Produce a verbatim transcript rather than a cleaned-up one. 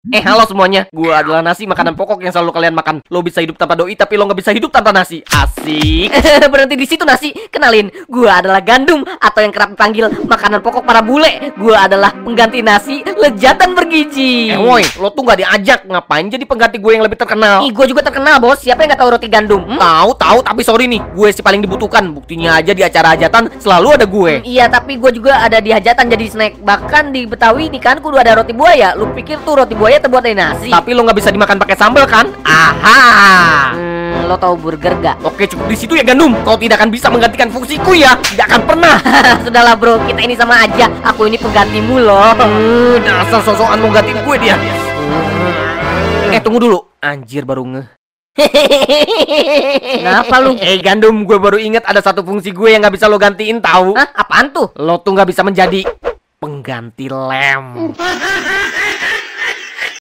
Eh halo semuanya, gua adalah nasi, makanan pokok yang selalu kalian makan. Lo bisa hidup tanpa doi, tapi lo nggak bisa hidup tanpa nasi. Asik. Berhenti di situ nasi. Kenalin, gua adalah gandum atau yang kerap dipanggil makanan pokok para bule. Gua adalah pengganti nasi, lezat dan bergizi. Eh woi, lo tuh nggak diajak, ngapain jadi pengganti gue yang lebih terkenal? Ih, gua juga terkenal bos. Siapa yang nggak tahu roti gandum? Hmm? Tahu tahu, tapi sorry nih, gue sih paling dibutuhkan. Buktinya aja di acara hajatan selalu ada gue. Hmm, iya, tapi gua juga ada di hajatan jadi snack. Bahkan di Betawi nih kan kudu ada roti buaya. Lu pikir tuh roti buaya terbuat dari nasi? Tapi lo nggak bisa dimakan pakai sambal kan? Aha. Hmm, lo tahu burger gak? Oke, cukup di situ ya gandum. Kau tidak akan bisa menggantikan fungsiku ya. Tidak akan pernah. Sudahlah bro, kita ini sama aja. Aku ini penggantimu loh. Hmm, dasar sosokan mau gantiin gue dia. Eh tunggu dulu. Anjir baru ngeh. Kenapa lu? Eh gandum, gue baru inget ada satu fungsi gue yang nggak bisa lo gantiin tahu. Hah? Apaan tuh? Lo tuh nggak bisa menjadi pengganti lem.